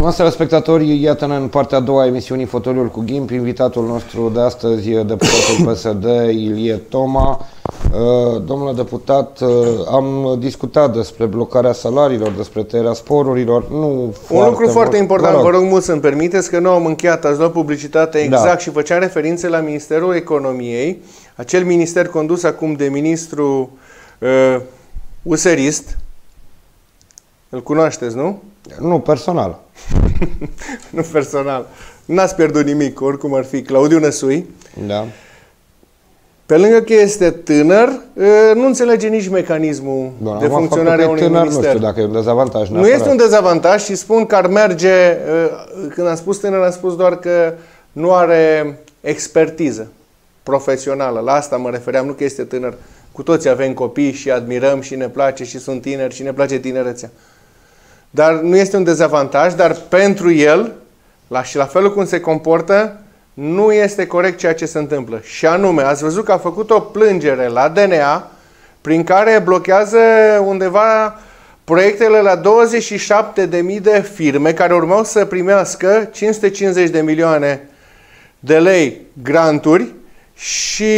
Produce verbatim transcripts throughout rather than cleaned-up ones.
Stimați telespectatori, iată-ne în partea a doua a emisiunii Fotoliul cu Ghimp. Invitatul nostru de astăzi, deputatul P S D, Ilie Toma. Domnule deputat, am discutat despre blocarea salariilor, despre tăierea sporurilor. Nu Un lucru foarte important, vă rog mult să-mi permiteți, că nu am încheiat, ați luat publicitate exact, da. Și făceam referințe la Ministerul Economiei, acel minister condus acum de ministru uh, userist. Îl cunoașteți, nu? Nu personal. Nu personal. N-ați pierdut nimic, oricum ar fi. Claudiu Năsui. Da. Pe lângă că este tânăr, nu înțelege nici mecanismul Bun, de funcționare a unui tânăr, minister. Nu știu dacă e un dezavantaj. Nu este un dezavantaj și spun că ar merge, când am spus tânăr, am spus doar că nu are expertiză profesională. La asta mă refeream, nu că este tânăr. Cu toți avem copii și admirăm și ne place și sunt tineri și ne place tinerețea. Dar nu este un dezavantaj, dar pentru el, la, și la felul cum se comportă, nu este corect ceea ce se întâmplă. Și anume, ați văzut că a făcut o plângere la D N A prin care blochează undeva proiectele la douăzeci și șapte de mii de firme care urmau să primească cinci sute cincizeci de milioane de lei granturi și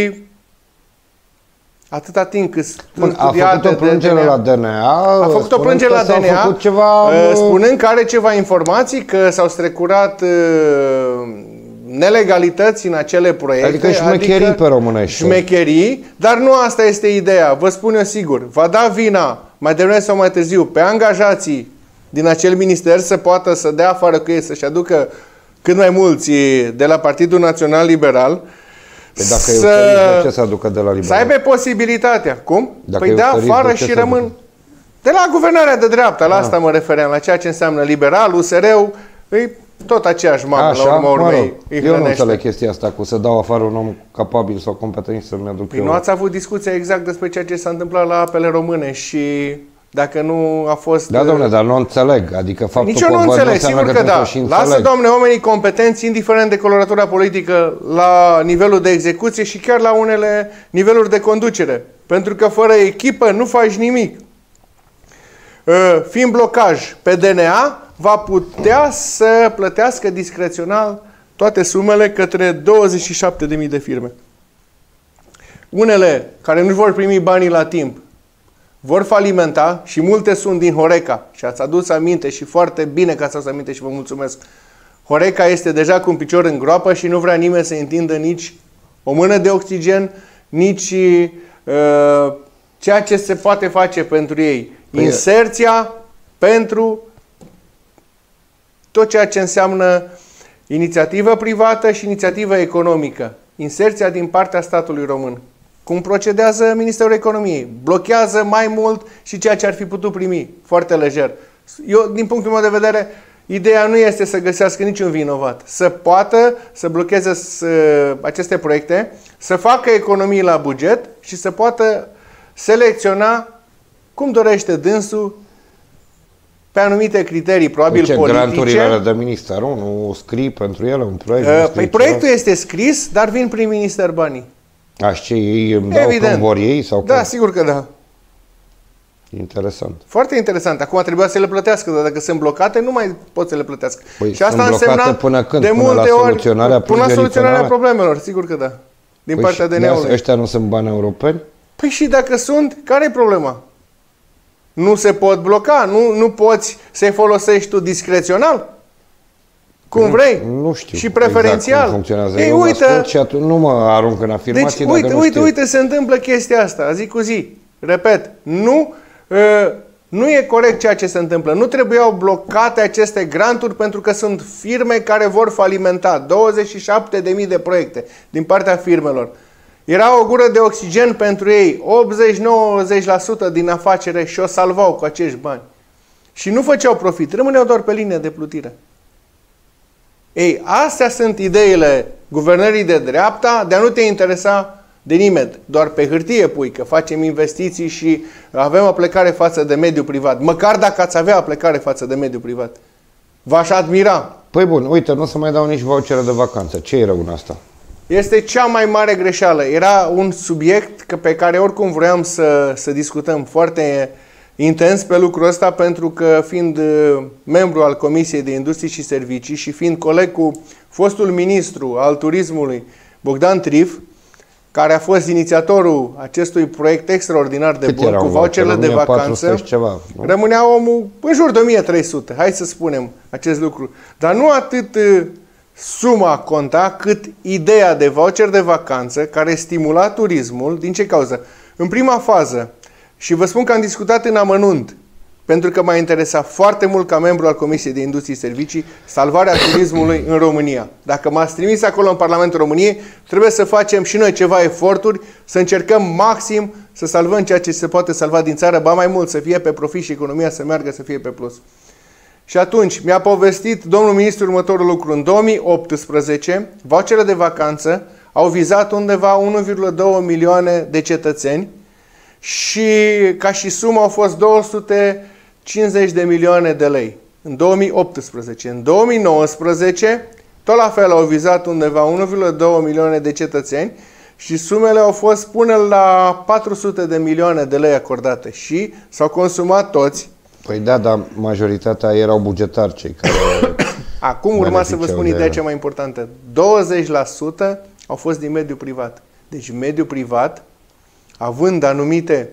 atâta timp cât Bun, a făcut o plângere la D N A, a făcut o plângere la D N A, ceva... spunând că are ceva informații, că s-au strecurat nelegalități în acele proiecte. Adică șmecherii adică pe românești. Șmecherii, dar nu asta este ideea. Vă spun eu sigur. Va da vina, mai devreme sau mai târziu, pe angajații din acel minister să poată să dea afară cu ei, să-și aducă cât mai mulți de la Partidul Național Liberal. Păi dacă să... e de ce să aducă de la Liberal? Să aibă posibilitatea. Cum? Dacă păi de afară și rămân... De la guvernarea de dreapta, la asta mă refeream, la ceea ce înseamnă liberal, U S R-ul, e tot aceeași mamă, la urma urmei. Eu nu înțeleg chestia asta cu să dau afară un om capabil sau competent să-mi aduc păi eu. Nu ați avut discuția exact despre ceea ce s-a întâmplat la apele române și dacă nu a fost... Da, domnule, dar nu înțeleg. Adică faptul Nici eu nu înțeleg, sigur că da. Lasă, înțeleg. domne, oamenii competenți, indiferent de coloratura politică, la nivelul de execuție și chiar la unele niveluri de conducere. Pentru că fără echipă nu faci nimic. Fiind blocaj pe D N A, va putea să plătească discrețional toate sumele către douăzeci și șapte de mii de firme. Unele care nu vor primi banii la timp vor falimenta și multe sunt din Horeca. Și ați adus aminte și foarte bine că ați adus aminte și vă mulțumesc. Horeca este deja cu un picior în groapă și nu vrea nimeni să întindă nici o mână de oxigen, nici uh, ceea ce se poate face pentru ei. Păi inserția pentru tot ceea ce înseamnă inițiativă privată și inițiativă economică. Inserția din partea statului român. Cum procedează Ministerul Economiei? Blochează mai mult și ceea ce ar fi putut primi, foarte lejer. Eu, din punctul meu de vedere, ideea nu este să găsească niciun vinovat. Să poată să blocheze să, aceste proiecte, să facă economii la buget și să poată selecționa cum dorește dânsul pe anumite criterii, probabil ce politice. Granturile de ministerul, nu scrii pentru ele un proiect? Uh, păi proiectul este scris, dar vin prin minister banii. Așa ce ei îmi dau cum vor ei? Sau da, cum? Sigur că da. Interesant. Foarte interesant. Acum trebuia să le plătească, dar dacă sunt blocate, nu mai pot să le plătească. Păi și asta însemna până când? De până multe la ori, soluționarea până la soluționarea problemelor, sigur că da. Din păi partea D N A-ului. Ăștia nu sunt bani europeni? Păi și dacă sunt, care e problema? Nu se pot bloca? Nu, nu poți să-i folosești tu discrețional? Cum vrei? Nu, nu știu și preferențial. Exact cum funcționează. Ei, Eu uite, și atunci nu mă arunc în afirmații deci, dacă uite, nu uite, știu. uite, se întâmplă chestia asta, zi cu zi. Repet, nu, uh, nu e corect ceea ce se întâmplă. Nu trebuiau blocate aceste granturi pentru că sunt firme care vor falimenta. douăzeci și șapte de mii de proiecte din partea firmelor. Era o gură de oxigen pentru ei. optzeci-nouăzeci la sută din afacere și o salvau cu acești bani. Și nu făceau profit. Rămâneau doar pe linie de plutire. Ei, astea sunt ideile guvernării de dreapta, de a nu te interesa de nimeni. Doar pe hârtie pui că facem investiții și avem aplecare față de mediul privat. Măcar dacă ați avea aplecare față de mediul privat. V-aș admira. Păi bun, uite, nu o să mai dau nici vouchere de vacanță. Ce e rău în asta? Este cea mai mare greșeală. Era un subiect pe care oricum vroiam să, să discutăm foarte intens pe lucrul ăsta, pentru că fiind membru al Comisiei de Industrie și Servicii și fiind coleg cu fostul ministru al turismului, Bogdan Trif, care a fost inițiatorul acestui proiect extraordinar de bun, cu voucherele de vacanță, ceva, rămânea omul în jur de o mie trei sute, hai să spunem acest lucru. Dar nu atât suma conta, cât ideea de voucher de vacanță, care stimula turismul. Din ce cauză? În prima fază, și vă spun că am discutat în amănunt, pentru că m-a interesat foarte mult ca membru al Comisiei de Industrie și Servicii, salvarea turismului în România. Dacă m-ați trimis acolo în Parlamentul României, trebuie să facem și noi ceva eforturi, să încercăm maxim să salvăm ceea ce se poate salva din țară, ba mai mult, să fie pe profit și economia să meargă, să fie pe plus. Și atunci mi-a povestit domnul ministru următorul lucru. În două mii optsprezece, voucherele de vacanță au vizat undeva unu virgulă doi milioane de cetățeni și ca și sumă au fost două sute cincizeci de milioane de lei în două mii optsprezece. În două mii nouăsprezece, tot la fel au vizat undeva unu virgulă doi milioane de cetățeni și sumele au fost până la patru sute de milioane de lei acordate și s-au consumat toți. Păi da, dar majoritatea erau bugetari cei care... Acum urma să vă spun ideea cea mai importantă. douăzeci la sută au fost din mediul privat. Deci mediul privat, având anumite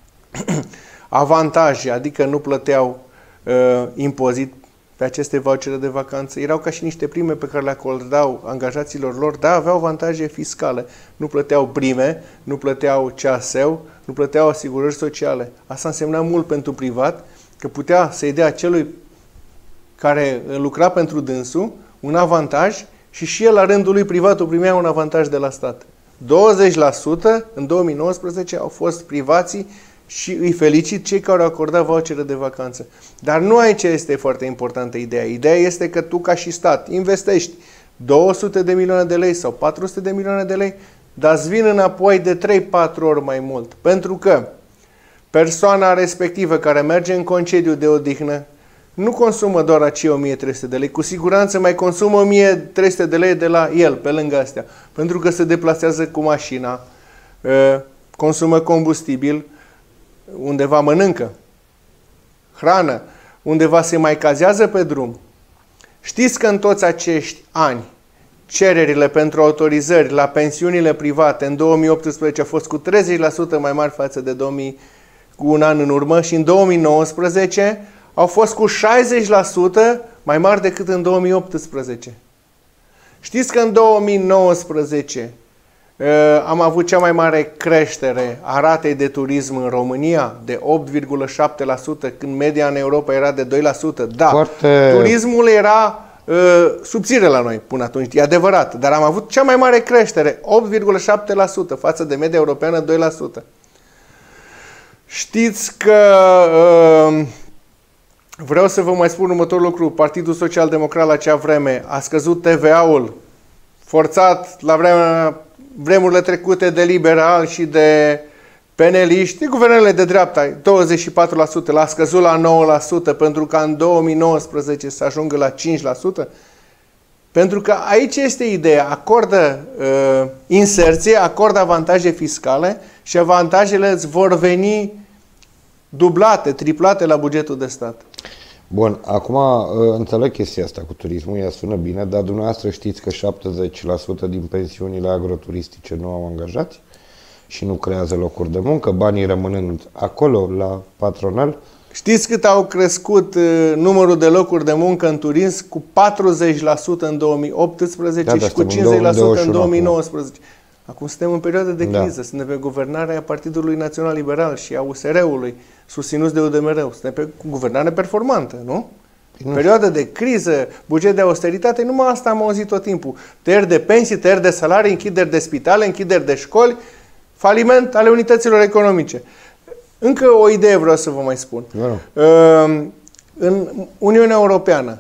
avantaje, adică nu plăteau uh, impozit pe aceste vouchere de vacanță, erau ca și niște prime pe care le acordau angajaților lor, dar aveau avantaje fiscale. Nu plăteau prime, nu plăteau C A S E-ul, nu plăteau asigurări sociale. Asta însemna mult pentru privat, că putea să-i dea celui care lucra pentru dânsul un avantaj și și el la rândul lui privatul primea un avantaj de la stat. douăzeci la sută în două mii nouăsprezece au fost privații și îi felicit cei care au acordat vouchere de vacanță. Dar nu aici este foarte importantă ideea. Ideea este că tu ca și stat investești două sute de milioane de lei sau patru sute de milioane de lei, dar îți vin înapoi de trei patru ori mai mult. Pentru că persoana respectivă care merge în concediu de odihnă nu consumă doar acei o mie trei sute de lei, cu siguranță mai consumă o mie trei sute de lei de la el, pe lângă astea, pentru că se deplasează cu mașina, consumă combustibil, undeva mănâncă, hrană, undeva se mai cazează pe drum. Știți că în toți acești ani, cererile pentru autorizări la pensiunile private în două mii optsprezece au fost cu treizeci la sută mai mari față de două mii, cu un an în urmă, și în două mii nouăsprezece au fost cu șaizeci la sută mai mari decât în două mii optsprezece. Știți că în două mii nouăsprezece am avut cea mai mare creștere a ratei de turism în România, de opt virgulă șapte la sută, când media în Europa era de doi la sută. Da, Foarte... turismul era uh, subțire la noi până atunci, e adevărat, dar am avut cea mai mare creștere, opt virgulă șapte la sută, față de media europeană, doi la sută. Știți că... Uh, vreau să vă mai spun următorul lucru. Partidul Social Democrat la acea vreme a scăzut T V A-ul forțat la vremea, vremurile trecute de liberali și de peneliști, de guvernele de dreapta, douăzeci și patru la sută, l-a scăzut la nouă la sută pentru ca în două mii nouăsprezece să ajungă la cinci la sută. Pentru că aici este ideea, acordă uh, inserție, acordă avantaje fiscale și avantajele îți vor veni dublate, triplate la bugetul de stat. Bun, acum înțeleg chestia asta cu turismul, ea sună bine, dar dumneavoastră știți că șaptezeci la sută din pensiunile agroturistice nu au angajați și nu creează locuri de muncă, banii rămânând acolo, la patronal. Știți cât au crescut numărul de locuri de muncă în turism? Cu patruzeci la sută în două mii optsprezece da, și cu cincizeci la sută în două mii nouăsprezece. Acum suntem în perioadă de criză, da. Suntem pe guvernarea Partidului Național Liberal și a U S R-ului, susținuți de U D M R. Suntem pe guvernare performantă, nu? În perioadă de criză, buget de austeritate, numai asta am auzit tot timpul. Tăieri de pensii, tăieri de salarii, închideri de spitale, închideri de școli, faliment ale unităților economice. Încă o idee vreau să vă mai spun. Da. În Uniunea Europeană,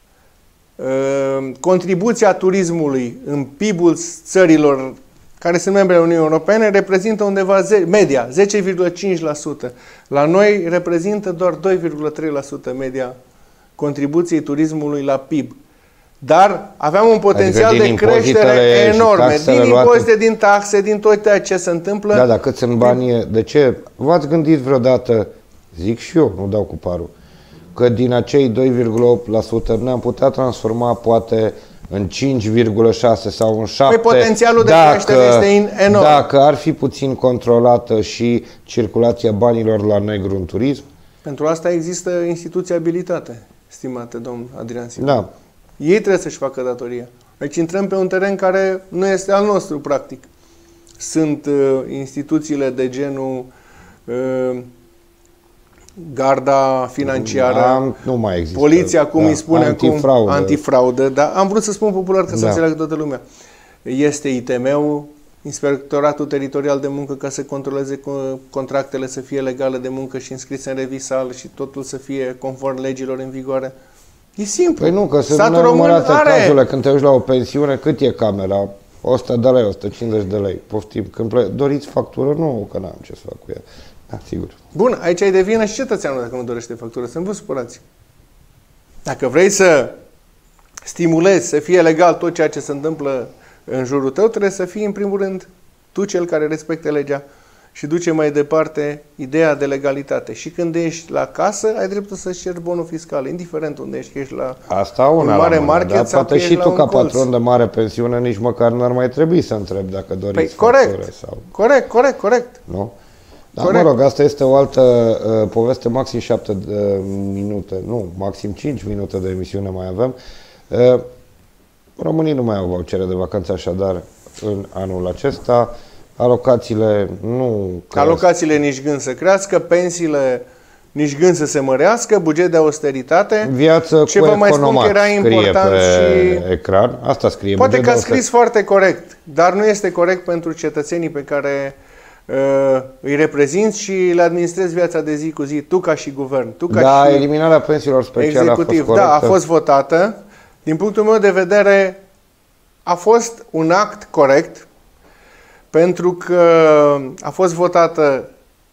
contribuția turismului în P I B-ul țărilor care sunt membre ale Uniunii Europene reprezintă undeva media, zece virgulă cinci la sută. La noi reprezintă doar doi virgulă trei la sută media contribuției turismului la P I B. Dar aveam un potențial adică de creștere enorm. Din impozite, din taxe, din tot ceea ce se întâmplă. Da, dar cât sunt banii? De ce? V-ați gândit vreodată zic și eu, nu dau cu parul, că din acei doi virgulă opt la sută ne-am putea transforma poate în cinci virgulă șase sau în șapte. Păi potențialul de creștere este enorm. Dacă ar fi puțin controlată și circulația banilor la negru în turism. Pentru asta există instituția abilitate, stimate domn Adrian Simon. Da. Ei trebuie să-și facă datoria. Deci intrăm pe un teren care nu este al nostru, practic. Sunt uh, instituțiile de genul uh, garda financiară, Am, nu mai există. poliția, cum da. îi spune antifraudă. acum, antifraudă, dar am vrut să spun popular ca să da. înțeleagă toată lumea. Este I T M-ul, Inspectoratul Teritorial de Muncă, ca să controleze contractele să fie legale de muncă și înscrise în revisal și totul să fie conform legilor în vigoare. E simplu. Păi nu, că sunt Statul român are... cazurile când te uiți la o pensiune, cât e camera? o sută de lei, o sută cincizeci de lei. Poftim, când ple... doriți factură? Nu, că n-am ce să fac cu ea. Da, sigur. Bun, aici ai de vină și cetățeanul dacă nu dorește factură. Să nu vă supărați. Dacă vrei să stimulezi, să fie legal tot ceea ce se întâmplă în jurul tău, trebuie să fii, în primul rând, tu cel care respecte legea și duce mai departe ideea de legalitate. Și când ești la casă, ai dreptul să-ți ceri bonul fiscal, indiferent unde ești, că ești la Asta una un mare la mână, market dar sau poate că și ești tu la ca un colț. patron de mare pensiune nici măcar n-ar mai trebui să întrebi dacă doriți Păi factură corect, sau... corect, corect, corect. Nu? Dar Corect. mă rog, asta este o altă uh, poveste, maxim șapte uh, minute, nu, maxim cinci minute de emisiune mai avem. Uh, românii nu mai au vouchere de vacanță așadar în anul acesta. Alocațiile nu cresc. Alocațiile nici gând să crească, pensiile nici gând să se mărească, buget de austeritate. Viață Ce cu vă mai spun economat că era scrie important pe și... ecran. Asta scrie. Poate buget că a de scris austeritate. foarte corect, dar nu este corect pentru cetățenii pe care uh, îi reprezinți și le administrezi viața de zi cu zi, tu ca și guvern, tu ca Da, și eliminarea pensiilor speciale executiv. a fost corectă. Da, a fost votată. Din punctul meu de vedere, a fost un act corect, pentru că a fost votată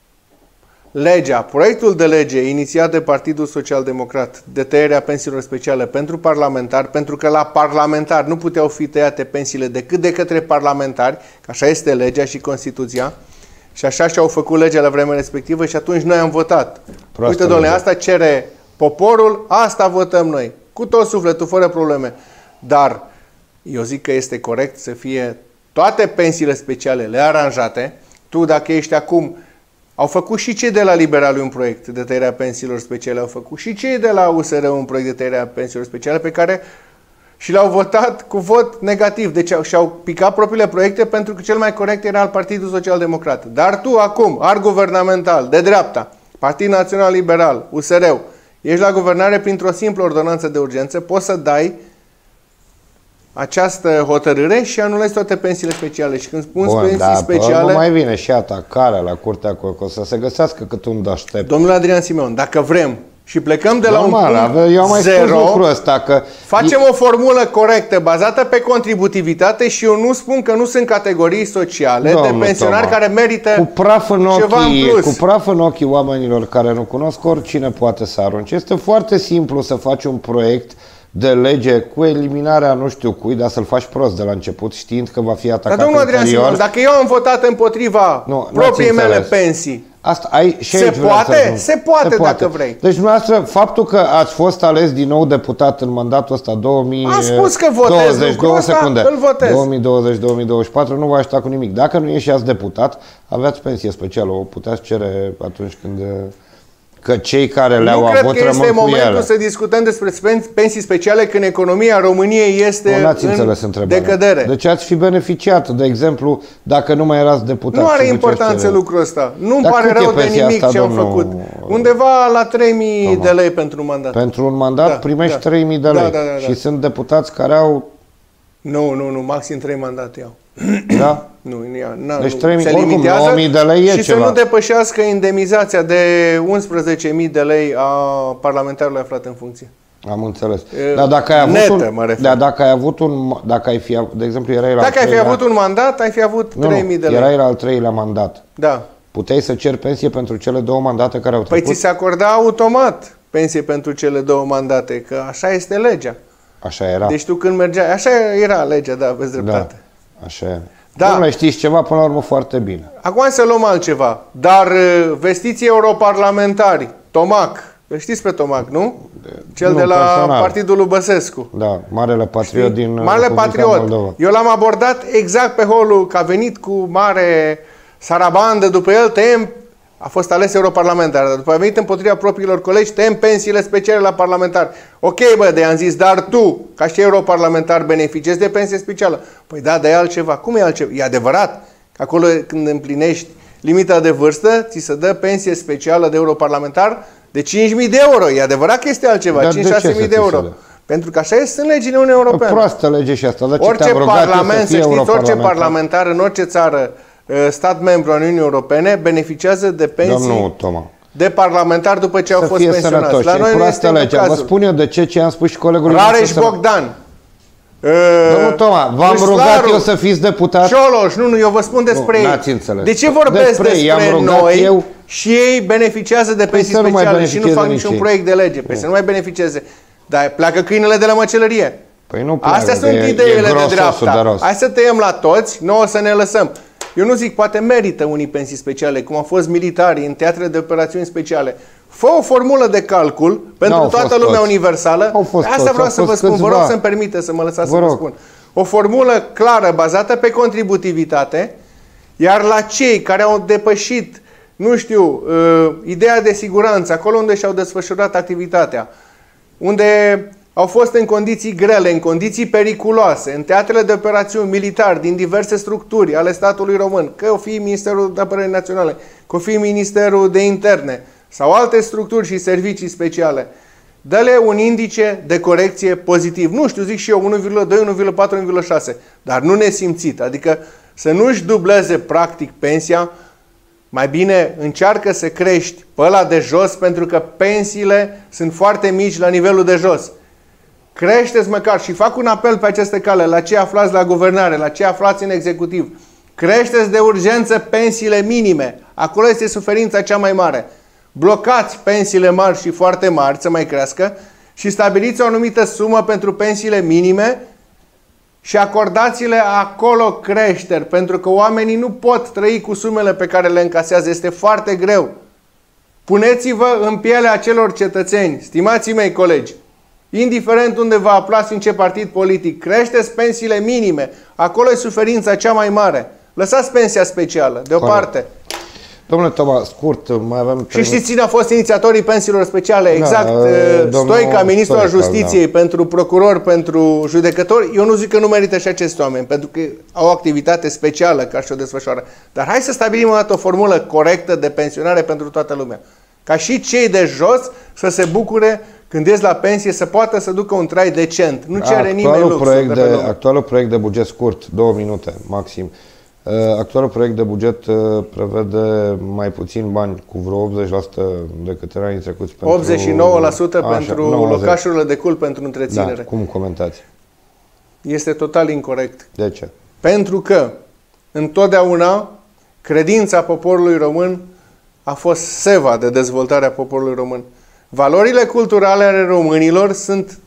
legea, proiectul de lege inițiat de Partidul Social Democrat de tăierea pensiilor speciale pentru parlamentari, pentru că la parlamentari nu puteau fi tăiate pensiile decât de către parlamentari, că așa este legea și Constituția, și așa și-au făcut legea la vremea respectivă și atunci noi am votat. Proastă Uite, domnule, lege. asta cere poporul, asta votăm noi, cu tot sufletul, fără probleme. Dar eu zic că este corect să fie toate pensiile speciale le aranjate. Tu, dacă ești acum, au făcut și cei de la Liberalul un proiect de tăierea pensiilor speciale, au făcut și cei de la U S R un proiect de tăierea pensiilor speciale pe care și l-au votat cu vot negativ. Deci și-au picat propriile proiecte pentru că cel mai corect era al Partidul Social Democrat. Dar tu acum, ar guvernamental, de dreapta, Partid Național Liberal, U S R-ul, ești la guvernare printr-o simplă ordonanță de urgență, poți să dai această hotărâre și anulezi toate pensiile speciale. Și când spun Bun, pensii dar speciale... nu mai vine și atacarea la Curtea Corco, să se găsească cât un aștept. Domnule Adrian Simeon, dacă vrem și plecăm de la Normal, un punct ave- eu am mai spus zero, lucrul ăsta, că facem o formulă corectă, bazată pe contributivitate și eu nu spun că nu sunt categorii sociale Domnul de pensionari Toma, care merită cu praf în ceva în ochii, plus. cu praf în ochii oamenilor care nu cunosc, oricine poate să arunce. Este foarte simplu să faci un proiect de lege cu eliminarea nu știu cui, dar să-l faci prost de la început, știind că va fi atacat Dar domnul Adrian ulterior. Simeon, dacă eu am votat împotriva Nu, propriei n-ați mele înțeles. pensii, Asta, ai, și Se aici vreau poate? să ajung. Se poate dacă vrei. Deci, dumneavoastră, faptul că ați fost ales din nou deputat în mandatul ăsta două mii Am spus că votez douăzeci, lucrul două ăsta, secunde, îl votez. două mii douăzeci două mii douăzeci și patru nu vă ajuta cu nimic. Dacă nu ieșiați deputat, aveați pensie specială, o puteți cere atunci când... Că cei care le-au nu avut cred că este rămân cu momentul ele. să discutăm despre pensii speciale când economia României este Nu n-ați în înțeles întrebarea. decădere. Deci ați fi beneficiat, de exemplu, dacă nu mai erați deputat. Nu are și importanță duceți- lucrul ăsta. Nu-mi Dar pare cât e rău de pensia nimic asta, ce am domnul făcut. Undeva la trei mii Toma. de lei pentru un mandat. Pentru un mandat Da, primești da. trei mii de Da, lei. da, da, da. Și sunt deputați care au... Nu, nu, nu, maxim trei mandate iau. Da? Nu, nu, ia, na, Deci nu. trei mii, Se oricum, limitează nouă mii de lei e și ceva. să nu depășească indemnizația de unsprezece mii de lei a parlamentarului aflat în funcție. Am înțeles. E, Dar dacă ai avut netă, un, mă refer. dar dacă ai avut un, dacă ai fi, de exemplu, erai la Dacă al ai fi treilea- avut un mandat, ai fi avut nu, trei mii de nu, lei. erai la al treilea mandat. Da. Puteai să ceri pensie pentru cele două mandate care au Păi trecut? ți se acorda automat pensie pentru cele două mandate, că așa este legea. Așa era. Deci tu când mergeai, așa era legea, da, aveți da, dreptate. așa era. Da. Domnule, știți ceva, până la urmă, foarte bine. Acum să luăm altceva. Dar vestiții europarlamentari, Tomac, îl știți pe Tomac, nu? Cel nu, de la personal. Partidul lui Băsescu. Da, marele patriot Știi? din Marele Republica patriot. Moldova. Eu l-am abordat exact pe holul, că a venit cu mare sarabandă, după el tăiem, a fost ales europarlamentar, dar după a venit împotriva propriilor colegi, tăiem pensiile speciale la parlamentari. Ok, bă, de am zis, dar tu, ca și europarlamentar, beneficiezi de pensie specială. Păi da, dar e altceva. Cum e altceva? E adevărat că acolo când împlinești limita de vârstă, ți se dă pensie specială de europarlamentar de cinci mii de euro. E adevărat că este altceva, cinci șase mii de euro. Pentru că așa este în legile Uniunii Europene. Proastă lege și asta. Dar orice parlament, să știți, orice parlamentar în orice țară, stat membru al Uniunii Europene, beneficiază de pensii Domnul Toma. de parlamentari după ce să au fost pensionați. Sănătoși. La noi nu este legea. Vă spun eu de ce, ce am spus și colegului. Rareș Bogdan. Domnul Toma, v-am rugat eu să fiți deputat. Cioloș, nu, nu, eu vă spun despre nu, ei. De ce vorbesc despre, despre noi eu... și ei beneficiază de pensii păi speciale și nu fac niciun proiect de lege? Păi să nu mai beneficieze. Dar pleacă câinele de la măcelărie. Păi nu pleacă, astea sunt e, ideile e de dreapta. De Hai să tăiem la toți, nouă să ne lăsăm. Eu nu zic, poate merită unii pensii speciale, cum au fost militarii în teatre de operațiuni speciale. Fă o formulă de calcul pentru toată lumea toți. universală. Asta vreau să vă spun. Vă rog să-mi permite să mă lăsați vă să vă spun. O formulă clară, bazată pe contributivitate, iar la cei care au depășit, nu știu, uh, ideea de siguranță, acolo unde și-au desfășurat activitatea, unde au fost în condiții grele, în condiții periculoase, în teatrele de operațiuni militari din diverse structuri ale statului român, că o fi Ministerul de Apărare Naționale, că o fi Ministerul de Interne sau alte structuri și servicii speciale, dă-le un indice de corecție pozitiv. Nu știu, zic și eu, unu virgulă doi, unu virgulă patru, unu virgulă șase, dar nu nesimțit. Adică să nu-și dubleze practic pensia, mai bine încearcă să crești pe ăla de jos, pentru că pensiile sunt foarte mici la nivelul de jos. Creșteți măcar, și fac un apel pe aceste cale, la cei aflați la guvernare, la cei aflați în executiv. Creșteți de urgență pensiile minime. Acolo este suferința cea mai mare. Blocați pensiile mari și foarte mari să mai crească și stabiliți o anumită sumă pentru pensiile minime și acordați-le acolo creșteri, pentru că oamenii nu pot trăi cu sumele pe care le încasează. Este foarte greu. Puneți-vă în pielea acelor cetățeni, stimații mei colegi, indiferent unde vă aflați, în ce partid politic, creșteți pensiile minime. Acolo e suferința cea mai mare. Lăsați pensia specială, deoparte. Domnule Toma, scurt, mai avem... Și știți cine a fost inițiatorii pensiilor speciale? Exact, da, Stoica, ministrul al Justiției, da. Pentru procurori, pentru judecători. Eu nu zic că nu merită și acești oameni, pentru că au o activitate specială ca și o desfășoară. Dar hai să stabilim o dată o formulă corectă de pensionare pentru toată lumea. Ca și cei de jos să se bucure când ies la pensie, să poată să ducă un trai decent. Nu cere nimeni luxul proiect de, de Actualul proiect de buget scurt, două minute maxim. Actualul proiect de buget prevede mai puțin bani, cu vreo optzeci la sută decât era anii trecuți. Pentru... optzeci și nouă la sută Așa, pentru nouăzeci locașurile de cult pentru întreținere. Da, cum comentați? Este total incorect. De ce? Pentru că întotdeauna credința poporului român a fost seva de dezvoltare a poporului român. Valorile culturale ale românilor sunt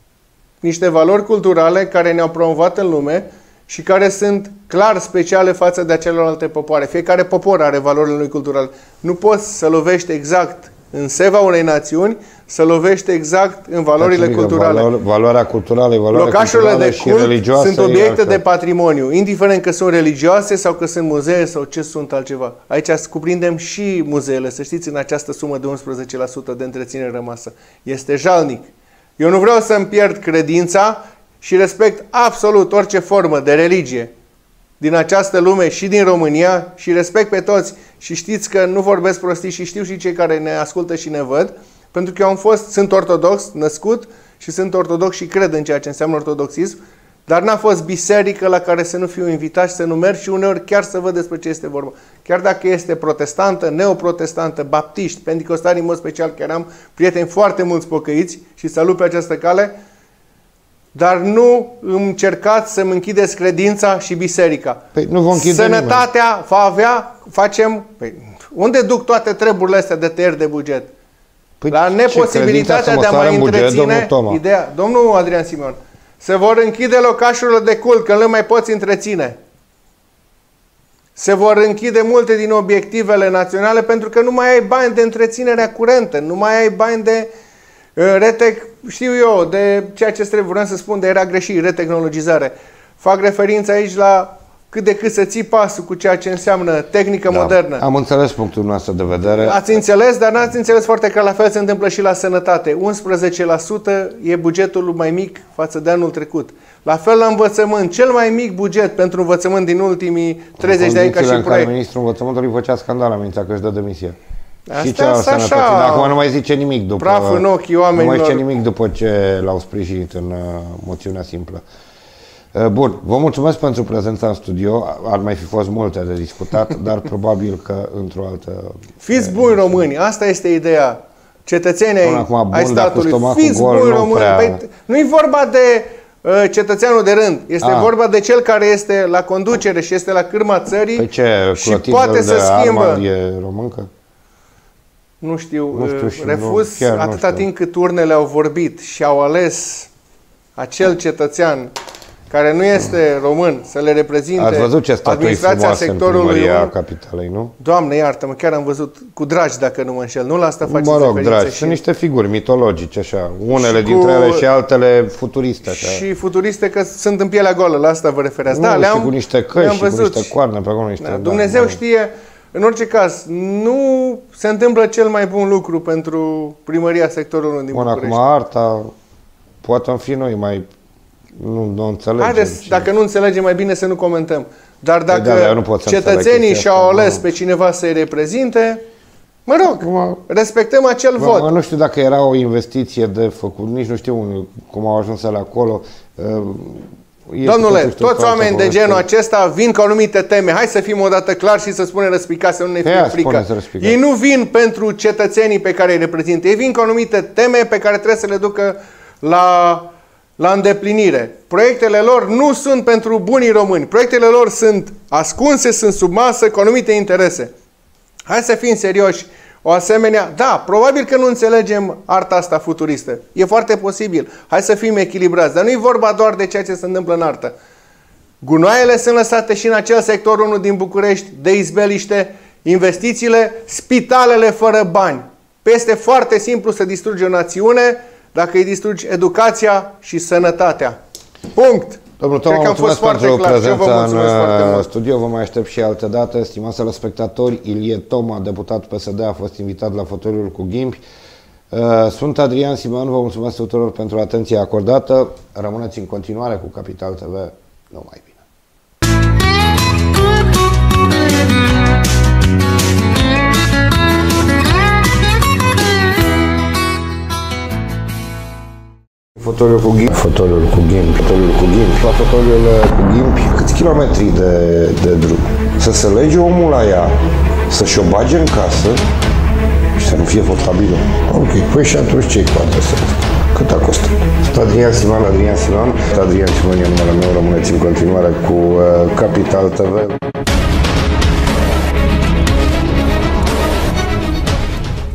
niște valori culturale care ne-au promovat în lume și care sunt clar speciale față de celelalte popoare. Fiecare popor are valorile lui culturale. Nu poți să lovești exact în seva unei națiuni, să lovești exact în valorile adică culturale. Valor, valoarea culturală, valoarea Locașurile culturală de și cult religioasă sunt obiecte de patrimoniu, indiferent că sunt religioase sau că sunt muzee sau ce sunt altceva. Aici cuprindem și muzeele, să știți, în această sumă de unsprezece la sută de întreținere rămasă. Este jalnic. Eu nu vreau să-mi pierd credința și respect absolut orice formă de religie din această lume și din România și respect pe toți și știți că nu vorbesc prostii și știu și cei care ne ascultă și ne văd, pentru că eu am fost, sunt ortodox, născut și sunt ortodox și cred în ceea ce înseamnă ortodoxism, dar n-a fost biserică la care să nu fiu invitat și să nu merg și uneori chiar să văd despre ce este vorba. Chiar dacă este protestantă, neoprotestantă, baptiști, pentecostali în mod special, chiar am prieteni foarte mulți pocăiți și salut pe această cale, dar nu încercați să-mi închideți credința și biserica. Păi nu vom închide Sănătatea nimeni. Va avea, facem... Păi, unde duc toate treburile astea de tăieri de buget? Păi la neposibilitatea de a mai întreține buget, domnul ideea. Domnul Adrian Simion, se vor închide locașurile de cult, că nu le mai poți întreține. Se vor închide multe din obiectivele naționale pentru că nu mai ai bani de întreținere curentă, nu mai ai bani de uh, retec, știu eu, de ceea ce vreau să spun, de era greșit, retehnologizare. Fac referință aici la cât de cât să ții pasul cu ceea ce înseamnă tehnică da, modernă. Am înțeles punctul nostru de vedere. Ați înțeles, dar n-ați înțeles foarte clar. La fel se întâmplă și la sănătate. unsprezece la sută e bugetul mai mic față de anul trecut. La fel la învățământ. Cel mai mic buget pentru învățământ din ultimii treizeci de ani ca și în proiect. care ministrul învățământului făcea scandal, amintea că își dă demisia. Asta și celălalt sănătății. Acum nu mai zice nimic după... Praf în ochii oamenilor. Nu mai zice nimic după ce l-au sprijinit în uh, moțiunea simplă. Bun, vă mulțumesc pentru prezența în studio. Ar mai fi fost multe de discutat, dar probabil că într-o altă... Fiți buni români, asta este ideea. Cetățenii ai, ai statului, fiți buni români. Păi, nu-i vorba de uh, cetățeanul de rând, este A. vorba de cel care este la conducere și este la cârma țării. Pe ce? Și poate să schimbă. E româncă? Nu știu, nu știu și refuz nu, atâta nu timp cât urnele au vorbit și au ales acel cetățean care nu este român, să le reprezinte Ați văzut ce administrația sectorului în capitalei, nu? Doamne, iartă-mă, chiar am văzut cu dragi, dacă nu mă înșel. Nu la asta faceți Mă rog, dragi, și... sunt niște figuri mitologice, așa. Unele și dintre cu... ele și altele futuriste, așa. Și futuriste că sunt în pielea goală, la asta vă refereați. Nu, da, le-am, și cu niște căși, și cu niște coarne, pe acolo niște... Da, Dumnezeu da, știe, în orice caz, nu se întâmplă cel mai bun lucru pentru primăria sectorului din Bun, București. acum arta, poate am fi noi mai... Nu, nu înțelegem. Haideți, ce... dacă nu înțelegem, mai bine să nu comentăm. Dar dacă da, nu pot cetățenii și-au ales pe cineva să-i reprezinte, mă rog, Acum, respectăm acel mă, vot. Mă, nu știu dacă era o investiție de făcut, nici nu știu cum au ajuns la acolo. Este Domnule, toți oameni de genul acesta vin cu anumite teme. Hai să fim odată clar și să spunem răspicat, să nu ne fie frică. Ei nu vin pentru cetățenii pe care îi reprezintă. Ei vin cu anumite teme pe care trebuie să le ducă la... la îndeplinire. Proiectele lor nu sunt pentru bunii români. Proiectele lor sunt ascunse, sunt sub masă, cu anumite interese. Hai să fim serioși. O asemenea, da, probabil că nu înțelegem arta asta futuristă. E foarte posibil. Hai să fim echilibrați. Dar nu e vorba doar de ceea ce se întâmplă în artă. Gunoaiele sunt lăsate și în acel sector unu din București, de izbeliște, investițiile, spitalele fără bani. Este foarte simplu să distrugi o națiune dacă îi distrugi educația și sănătatea. Punct! Domnul Toma, mulțumesc pentru prezența în studio. Vă mai aștept și altă dată. Stimați telespectatori, Ilie Toma, deputat P S D, a fost invitat la fotoliul cu ghimpi. Sunt Adrian Simeon, vă mulțumesc tuturor pentru atenția acordată. Rămâneți în continuare cu Capital T V. Numai bine! Fotoliul cu ghimpi, fotoliul cu ghimpi, fotoliul cu ghimpi, la fotoliul cu ghimpi, câți kilometri de, de drum? Să se lege omul la ea, să-și o bage în casă și să nu fie potabilă. Ok, păi și atunci ce-i poate să cât a costat? Adrian Simeon, Adrian Simeon, Adrian Simeon e numele meu, rămâneți în continuare cu uh, Capital T V.